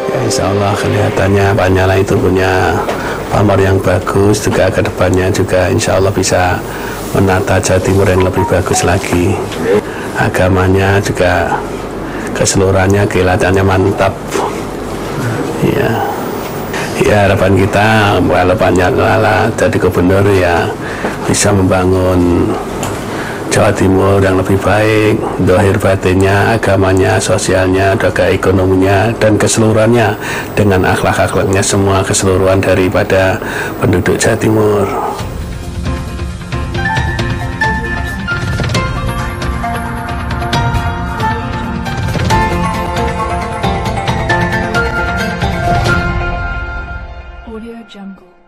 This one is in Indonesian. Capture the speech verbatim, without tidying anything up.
Ya, insya Allah kelihatannya Pak Nyala itu punya pamor yang bagus, juga ke depannya juga insya Allah bisa menata Jawa Timur yang lebih bagus lagi. Agamanya juga keseluruhannya kelihatannya mantap. Ya, ya harapan kita kalau Pak Nyala jadi gubernur ya bisa membangun Jawa Timur yang lebih baik, dohir batinnya, agamanya, sosialnya, juga ekonominya, dan keseluruhannya dengan akhlak-akhlaknya semua keseluruhan daripada penduduk Jawa Timur. Audio Jungle.